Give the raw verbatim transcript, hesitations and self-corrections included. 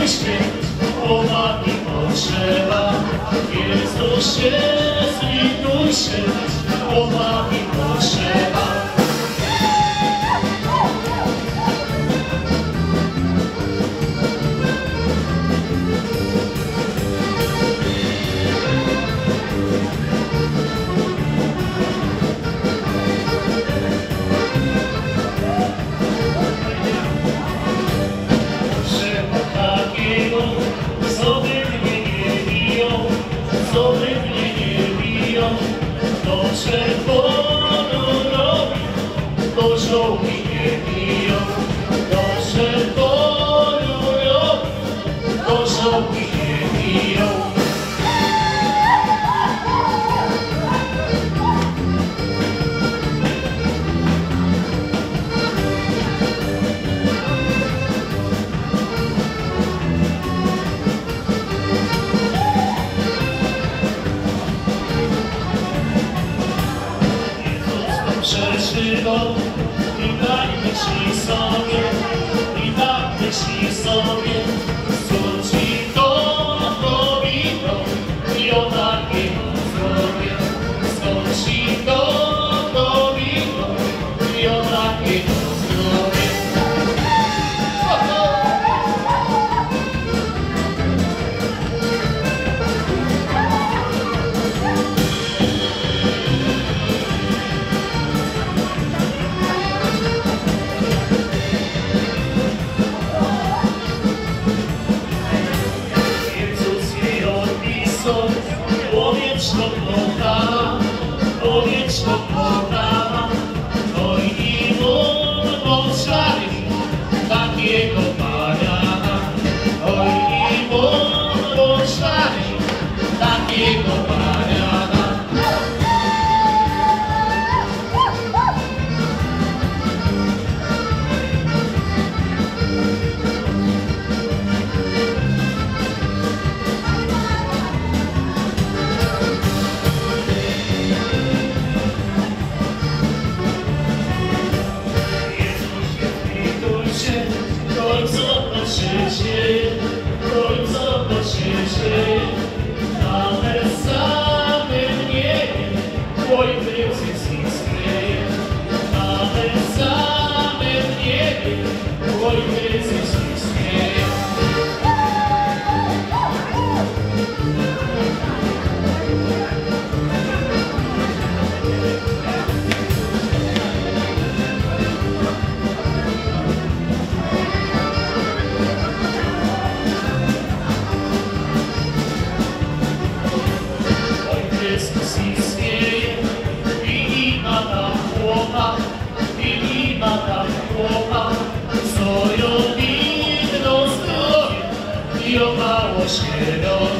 święt, głowa mi potrzeba. Jezus się, zlituj się, głowa mi potrzeba. Co by mnie nie biją, co by mnie nie biją, to czerwono robi, to żołki nie biją, to czerwono robi, to żołki nie biją. Przeżywą i tak myśli sobie, i tak myśli sobie, zwróci to kobitą i o takiego zdrowie. Zwróci to kobitą i o takiego zdrowie. Powiedz to kochana, powiedz to kochana, oj i wolno szary, takiego paniana. Oj i wolno szary, takiego paniana. Oj, co to się dzieje, nawet samym nie wiem, oj, Chrystus istnieje. Nawet samym nie wiem, oj, Chrystus istnieje. Chrystus istnieje i ma tam chłopa, i ma tam chłopa, co ją widno zdrowie i o mało świadomość.